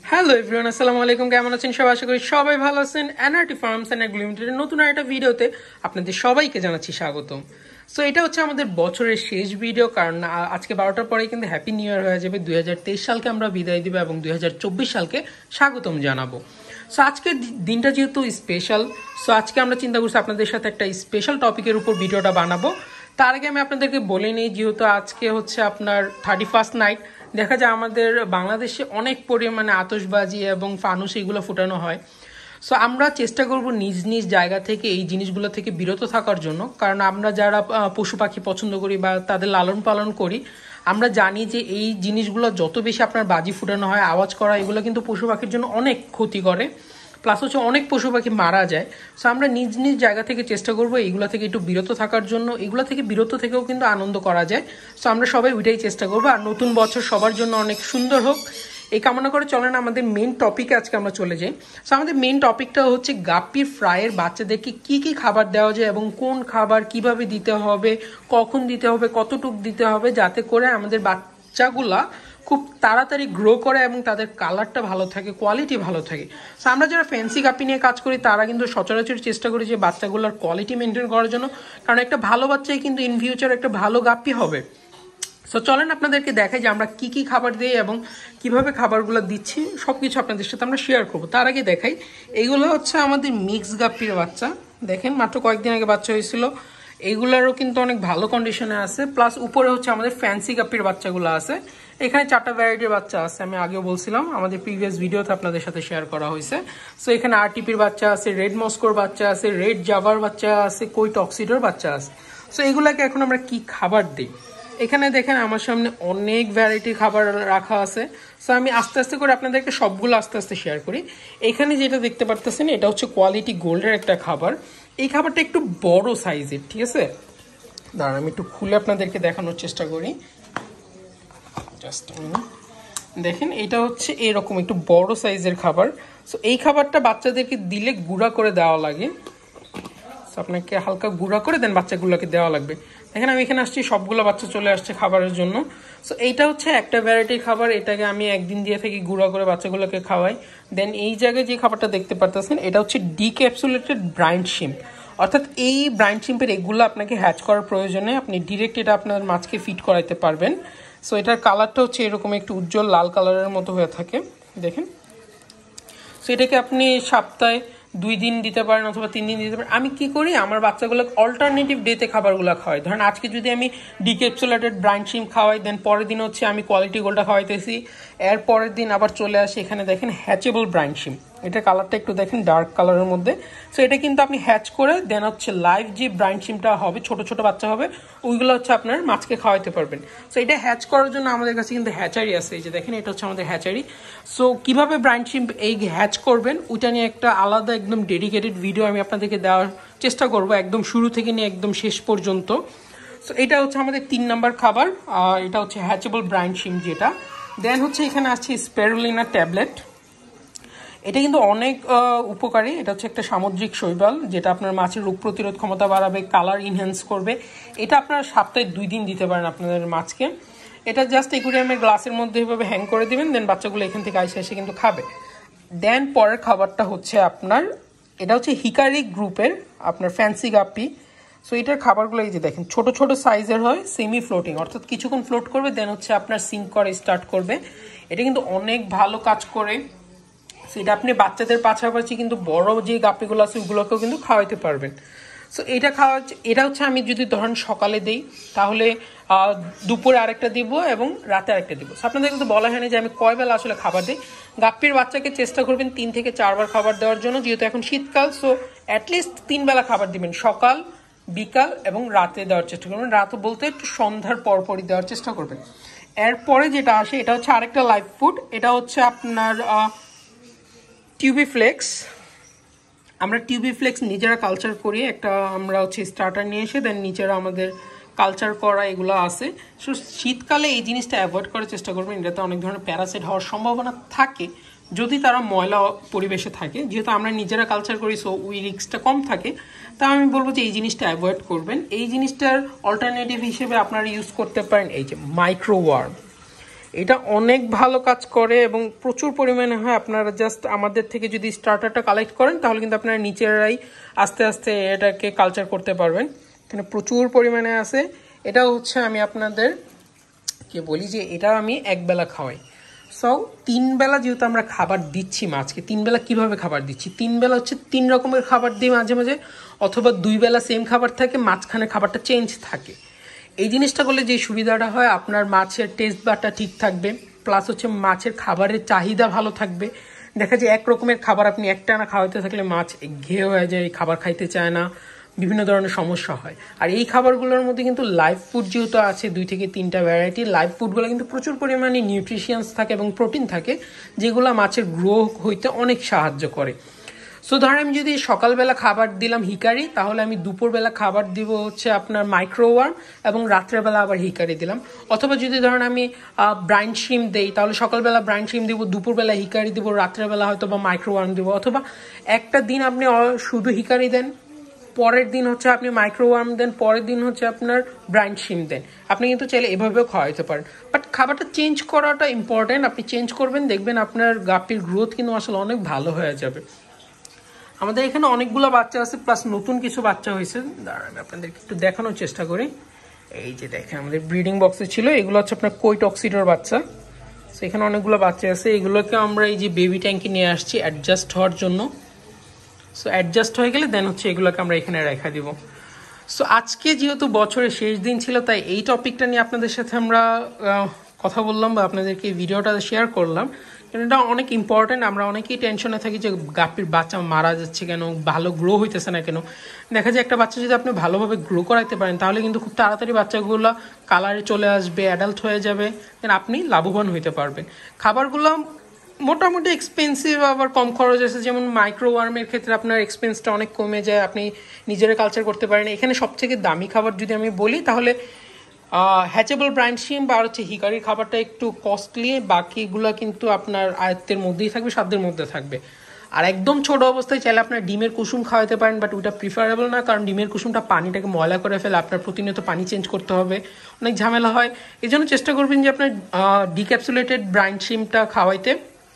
Hello everyone, আসসালামু আলাইকুম। কেমন আছেন সবাই? আশা করি সবাই ভালো আছেন। এনআরটি ফার্মস এন্ড এগ্রো লিমিটেডের নতুন একটা ভিডিওতে আপনাদের সবাইকে জানাচ্ছি স্বাগতম। সো এটা হচ্ছে আমাদের বছরের শেষ ভিডিও, কারণ আজকে 12টার পরেই কিন্তু হ্যাপি নিউ ইয়ার হয়ে যাবে। 2023 সালকে আমরা বিদায় দিব এবং 2024 সালকে স্বাগতম জানাবো। সো আজকের দিনটা যেহেতু স্পেশাল, সো আজকে আমরা চিন্তা করছি আপনাদের সাথে একটা স্পেশাল টপিকের উপর ভিডিওটা বানাবো। তার আগে আমি আপনাদেরকে বলে নিই, যেহেতু আজকে হচ্ছে আপনার 31st নাইট, দেখা যায় আমাদের বাংলাদেশে অনেক পরিমাণে আতশবাজি এবং ফানুস এগুলো ফুটানো হয়। সো আমরা চেষ্টা করব নিজ নিজ জায়গা থেকে এই জিনিসগুলো থেকে বিরত থাকার জন্য, কারণ আমরা যারা পশু পাখি পছন্দ করি বা তাদের লালন পালন করি, আমরা জানি যে এই জিনিসগুলো যত বেশি আপনার বাজি ফুটানো হয়, আওয়াজ করা, এগুলো কিন্তু পশু পাখির জন্য অনেক ক্ষতি করে, প্লাস হচ্ছে অনেক পশু পাখি মারা যায়। সো আমরা নিজ নিজ জায়গা থেকে চেষ্টা করবো এইগুলো থেকে একটু বিরত থাকার জন্য। এগুলো থেকে বিরত থেকেও কিন্তু আনন্দ করা যায়। সো আমরা সবাই ওইটাই চেষ্টা করবো, আর নতুন বছর সবার জন্য অনেক সুন্দর হোক এই কামনা করে চলেন আমাদের মেইন টপিকে আজকে আমরা চলে যাই। সো আমাদের মেইন টপিকটা হচ্ছে গাপ্পির ফ্রাইয়ের বাচ্চাদেরকে কি কি খাবার দেওয়া যায় এবং কোন খাবার কিভাবে দিতে হবে, কখন দিতে হবে, কতটুক দিতে হবে, যাতে করে আমাদের বাচ্চাগুলা খুব তাড়াতাড়ি গ্রো করে এবং তাদের কালারটা ভালো থাকে, কোয়ালিটি ভালো থাকে। সো আমরা যারা ফ্যান্সি গাপ্পি নিয়ে কাজ করি তারা কিন্তু সচরাচর চেষ্টা করি যে বাচ্চাগুলোর কোয়ালিটি মেনটেন করার জন্য, কারণ একটা ভালো বাচ্চাই কিন্তু ইন ফিউচার একটা ভালো গাপ্পি হবে। সো চলেন আপনাদেরকে দেখাই যে আমরা কি কি খাবার দিই এবং কিভাবে খাবারগুলো দিচ্ছি, সব কিছু আপনাদের সাথে আমরা শেয়ার করবো। তার আগে দেখাই, এইগুলো হচ্ছে আমাদের মিক্স গাপ্পির বাচ্চা। দেখেন, মাত্র কয়েকদিন আগে বাচ্চা হয়েছিল। এইগুলারও কিন্তু অনেক ভালো কন্ডিশনে আছে। প্লাস উপরে হচ্ছে আমাদের ফ্যান্সি গাপ্পির বাচ্চাগুলো আছে। এখানে 4টা ভ্যারাইটির বাচ্চা আছে, আমি আগেও বলছিলাম, আমাদের প্রিভিয়াস ভিডিওতে আপনাদের সাথে শেয়ার করা হয়েছে। সো এখানে আরটিপির বাচ্চা আছে, রেড মস্কোর বাচ্চা আছে, রেড জাভার বাচ্চা আছে, কই টক্সিডোর বাচ্চা আছে। সো এগুলাকে এখন আমরা কি খাবার দিই, এখানে দেখেন আমার সামনে অনেক ভ্যারাইটির খাবার রাখা আছে। সো আমি আস্তে আস্তে করে আপনাদেরকে সবগুলো আস্তে আস্তে শেয়ার করি। এখানে যেটা দেখতে পারতেছেন এটা হচ্ছে কোয়ালিটি গোল্ডের একটা খাবার। এই খাবারটা একটু বড় সাইজের, ঠিক আছে? দাঁড়ান আমি একটু খুলে আপনাদেরকে দেখানোর চেষ্টা করি। জাস্ট দেখেন, এটা হচ্ছে এরকম একটু বড় সাইজের খাবার। সো এই খাবারটা বাচ্চাদেরকে দিলে গুঁড়া করে দেওয়া লাগে। সো আপনাকে হালকা গুঁড়া করে দেন বাচ্চাগুলোকে দেওয়া লাগবে। দেখেন আমি এখানে আসছি, সবগুলো বাচ্চা চলে আসছে খাবারের জন্য। সো এইটা হচ্ছে একটা ভ্যারাইটির খাবার, এটাকে আমি একদিন দিয়ে থেকে গুঁড়া করে বাচ্চাগুলোকে খাওয়াই। দেন এই জায়গায় যে খাবারটা দেখতে পারতেছেন এটা হচ্ছে ডিক্যাপসুলেটেড ব্রাইন্ড শিম্প, অর্থাৎ এই ব্রাইন্ড শিম্পের এগুলো আপনাকে হ্যাচ করার প্রয়োজনে আপনি ডিরেক্ট এটা আপনার মাছকে ফিড করাইতে পারবেন। সো এটার কালারটা হচ্ছে এরকম একটু উজ্জ্বল লাল কালারের মতো হয়ে থাকে, দেখেন। সো এটাকে আপনি সপ্তাহে 2 দিন দিতে পারেন অথবা 3 দিন দিতে পারেন। আমি কি করি, আমার বাচ্চাগুলোকে অল্টারনেটিভ ডেতে খাবারগুলো খাওয়াই। ধরেন আজকে যদি আমি ডিক্যাপসুলেটেড ব্রাইন্ড শিম খাওয়াই, দেন পরের দিন হচ্ছে আমি কোয়ালিটি গোল্ডটা খাওয়াইতেছি, এর পরের দিন আবার চলে আসি এখানে দেখেন হ্যাচেবল ব্রাইন্ড শিম। এটা কালারটা একটু দেখেন ডার্ক কালারের মধ্যে। সো এটা কিন্তু আপনি হ্যাচ করে দেন হচ্ছে লাইভ যে ব্রাইন্ড শিমটা হবে, ছোট ছোট বাচ্চা হবে, ওইগুলো হচ্ছে আপনার মাছকে খাওয়াইতে পারবেন। সো এটা হ্যাচ করার জন্য আমাদের কাছে কিন্তু হ্যাচারি আছে, এই যে দেখেন এটা হচ্ছে আমাদের হ্যাচারি। সো কিভাবে ব্রাইন্ড শিম এই হ্যাচ করবেন ওইটা নিয়ে একটা আলাদা একদম ডেডিকেটেড ভিডিও আমি আপনাদেরকে দেওয়ার চেষ্টা করব, একদম শুরু থেকে নিয়ে একদম শেষ পর্যন্ত। সো এটা হচ্ছে আমাদের 3 নাম্বার খাবার, এটা হচ্ছে হ্যাচেবল ব্রাইন্ড শিম যেটা। দেন হচ্ছে এখানে আসছে স্পেরুলিনা ট্যাবলেট। এটা কিন্তু অনেক উপকারী। এটা হচ্ছে একটা সামুদ্রিক শৈবাল যেটা আপনার মাছের রোগ প্রতিরোধ ক্ষমতা বাড়াবে, কালার ইনহ্যান্স করবে। এটা আপনারা সপ্তাহে 2 দিন দিতে পারেন আপনাদের মাছকে। এটা জাস্ট অ্যাকুয়ারিয়ামের গ্লাসের মধ্যে এভাবে হ্যাং করে দিবেন, দেন বাচ্চাগুলো এখান থেকে এসে কিন্তু খাবে। দেন পরের খাবারটা হচ্ছে আপনার, এটা হচ্ছে হিকারি গ্রুপের আপনার ফ্যান্সি গাপ্পি। সো এটার খাবারগুলো এই যে দেখেন ছোট ছোট সাইজের হয়, সেমি ফ্লোটিং, অর্থাৎ কিছুক্ষণ ফ্লোট করবে দেন হচ্ছে আপনার সিঙ্ক করে স্টার্ট করবে। এটা কিন্তু অনেক ভালো কাজ করে। সেটা আপনি বাচ্চাদের পাশাপাশি কিন্তু বড় যে গাপ্পিগুলো আছে ওগুলোকেও কিন্তু খাওয়াইতে পারবেন। সো এটা হচ্ছে আমি যদি ধরেন সকালে দিই তাহলে দুপুরে আরেকটা দিব এবং রাতে আরেকটা দিব। সো আপনাদের কিন্তু বলা হয়নি যে আমি কয় বেলা আসলে খাবার দিই। গাপ্পির বাচ্চাকে চেষ্টা করবেন 3 থেকে 4 বার খাবার দেওয়ার জন্য, যেহেতু এখন শীতকাল। সো অ্যাটলিস্ট 3 বেলা খাবার দিবেন, সকাল, বিকাল এবং রাতে দেওয়ার চেষ্টা করবেন। রাত বলতে একটু সন্ধ্যার পরপরই দেওয়ার চেষ্টা করবেন। এরপরে যেটা আসে এটা হচ্ছে আরেকটা লাইভ ফুড, এটা হচ্ছে আপনার টিউবিফ্লেক্স। আমরা টিউবিফ্লেক্স নিজেরা কালচার করি, একটা আমরা হচ্ছে স্টার্টার নিয়ে এসে দেন নিজেরা আমাদের কালচার করা এগুলো আছে। সো শীতকালে এই জিনিসটা অ্যাভয়েড করার চেষ্টা করবেন, এটাতে অনেক ধরনের প্যারাসাইট হওয়ার সম্ভাবনা থাকে যদি তারা ময়লা পরিবেশে থাকে। যেহেতু আমরা নিজেরা কালচার করি সো ওই রিস্কটা কম থাকে, তা আমি বলবো যে এই জিনিসটা অ্যাভয়েড করবেন। এই জিনিসটার অল্টারনেটিভ হিসেবে আপনারা ইউজ করতে পারেন এই যে মাইক্রোওয়ার্ম। এটা অনেক ভালো কাজ করে এবং প্রচুর পরিমাণে হয়। আপনারা জাস্ট আমাদের থেকে যদি স্টার্টারটা কালেক্ট করেন তাহলে কিন্তু আপনারা নিচেরাই আস্তে আস্তে এটাকে কালচার করতে পারবেন। এখানে প্রচুর পরিমাণে আছে। এটা হচ্ছে আমি আপনাদের কে বলি যে এটা আমি একবেলা খাওয়াই। সো 3 বেলা যেহেতু আমরা খাবার দিচ্ছি মাছকে, 3 বেলা কিভাবে খাবার দিচ্ছি? 3 বেলা হচ্ছে 3 রকমের খাবার দিই মাঝে মাঝে, অথবা 2 বেলা সেম খাবার থাকে, মাঝখানে খাবারটা চেঞ্জ থাকে। এই জিনিসটা করলে যে সুবিধাটা হয়, আপনার মাছের টেস্ট বারটা ঠিক থাকবে, প্লাস হচ্ছে মাছের খাবারের চাহিদা ভালো থাকবে। দেখা যায় এক রকমের খাবার আপনি একটানা খাওয়াতে থাকলে মাছ ঘেয়ে হয়ে যায়, খাবার খাইতে চায় না, বিভিন্ন ধরনের সমস্যা হয়। আর এই খাবারগুলোর মধ্যে কিন্তু লাইভ ফুড যেহেতু আছে 2 থেকে 3টা ভ্যারাইটি, লাইভ ফুডগুলো কিন্তু প্রচুর পরিমাণে নিউট্রিশিয়ান্স থাকে এবং প্রোটিন থাকে, যেগুলো মাছের গ্রো হইতে অনেক সাহায্য করে। সো ধরেন আমি যদি সকালবেলা খাবার দিলাম হিকারি, তাহলে আমি দুপুরবেলা খাবার দিব হচ্ছে আপনার মাইক্রোওয়ার্ম, এবং রাত্রেবেলা আবার হিকারি দিলাম। অথবা যদি ধরেন আমি ব্রাইন শ্রিম দেই, তাহলে সকালবেলা ব্রাইন শ্রিম দিব, দুপুরবেলা হিকারি দিব, রাত্রেবেলা হয়তো বা মাইক্রোওয়ার্ম দিব। অথবা একটা দিন আপনি শুধু হিকারি দেন, পরের দিন হচ্ছে আপনি মাইক্রোওয়ার্ম দেন, পরের দিন হচ্ছে আপনার ব্রাইন শ্রিম দেন। আপনি কিন্তু চাইলে এভাবেও খাওয়াইতে পারেন, বাট খাবারটা চেঞ্জ করাটা ইম্পর্টেন্ট। আপনি চেঞ্জ করবেন, দেখবেন আপনার গাপ্পির গ্রোথ কিন্তু আসলে অনেক ভালো হয়ে যাবে। আমাদের এখানে অনেকগুলো বাচ্চা আছে, প্লাস নতুন কিছু বাচ্চা হয়েছে। দাঁড়ান আপনাদেরকে একটু দেখানোর চেষ্টা করি। এই যে দেখেন আমাদের ব্রিডিং বক্সে ছিল, এগুলো হচ্ছে আপনার কই টক্সিডোর বাচ্চা। সো এখানে অনেকগুলো বাচ্চা আছে, এগুলোকে আমরা এই যে বেবি ট্যাঙ্কে নিয়ে আসছি অ্যাডজাস্ট হওয়ার জন্য। সো অ্যাডজাস্ট হয়ে গেলে দেন হচ্ছে এগুলোকে আমরা এখানে রেখে দিব। সো আজকে যেহেতু বছরের শেষ দিন ছিল, তাই এই টপিকটা নিয়ে আপনাদের সাথে আমরা কথা বললাম বা আপনাদেরকে এই ভিডিওটা শেয়ার করলাম। এটা অনেক ইম্পর্টেন্ট। আমরা অনেকেই টেনশনে থাকি যে গাপ্পির বাচ্চা মারা যাচ্ছে কেন, ভালো গ্রো হইতেছে না কেন। দেখা যায় একটা বাচ্চা যদি আপনি ভালোভাবে গ্রো করাইতে পারেন, তাহলে কিন্তু খুব তাড়াতাড়ি বাচ্চাগুলো কালারে চলে আসবে, অ্যাডাল্ট হয়ে যাবে, দেন আপনি লাভবান হইতে পারবেন। খাবারগুলো মোটামুটি এক্সপেন্সিভ, আবার কম খরচ আছে। যেমন মাইক্রোওয়ার্মের ক্ষেত্রে আপনার এক্সপেন্সটা অনেক কমে যায়, আপনি নিজেরা কালচার করতে পারেন। এখানে সবথেকে দামি খাবার যদি আমি বলি, তাহলে হ্যাচেবল ব্রাইন শ্রিম বা হচ্ছে হিকারির খাবারটা একটু কস্টলি, বাকিগুলো কিন্তু আপনার আয়ত্তের মধ্যেই থাকবে, সাধ্যের মধ্যে থাকবে। আর একদম ছোট অবস্থায় চাইলে আপনার ডিমের কুসুম খাওয়াতে পারেন, বাট ওটা প্রিফারেবল না, কারণ ডিমের কুসুমটা পানিটাকে ময়লা করে ফেলে, আপনার প্রতিনিয়ত পানি চেঞ্জ করতে হবে, অনেক ঝামেলা হয়। এই জন্য চেষ্টা করবেন যে আপনার ডিক্যাপসুলেটেড ব্রাইন শ্রিমটা খাওয়াইতে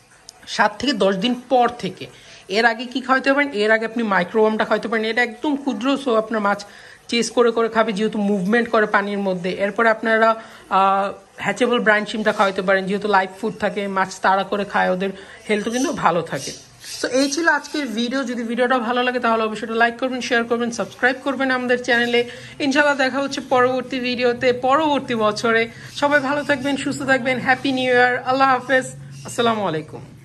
7 থেকে 10 দিন পর থেকে। এর আগে কি খাওয়াতে পারেন? এর আগে আপনি মাইক্রোওয়ার্মটা খাওয়াতে পারেন, এটা একদম ক্ষুদ্র, সো আপনার মাছ চেস করে করে খাবে, যেহেতু মুভমেন্ট করে পানির মধ্যে। এরপরে আপনারা হ্যাচেবল ব্রাইন শ্রিমটা খাওয়াতে পারেন, যেহেতু লাইভ ফুড থাকে, মাছ তাড়া করে খায়, ওদের হেলথও কিন্তু ভালো থাকে। সো এই ছিল আজকের ভিডিও। যদি ভিডিওটা ভালো লাগে তাহলে অবশ্যই লাইক করবেন, শেয়ার করবেন, সাবস্ক্রাইব করবেন আমাদের চ্যানেলে। ইনশাআল্লাহ দেখা হচ্ছে পরবর্তী ভিডিওতে, পরবর্তী বছরে। সবাই ভালো থাকবেন, সুস্থ থাকবেন। হ্যাপি নিউ ইয়ার, আল্লাহ হাফেজ, আসসালামু আলাইকুম।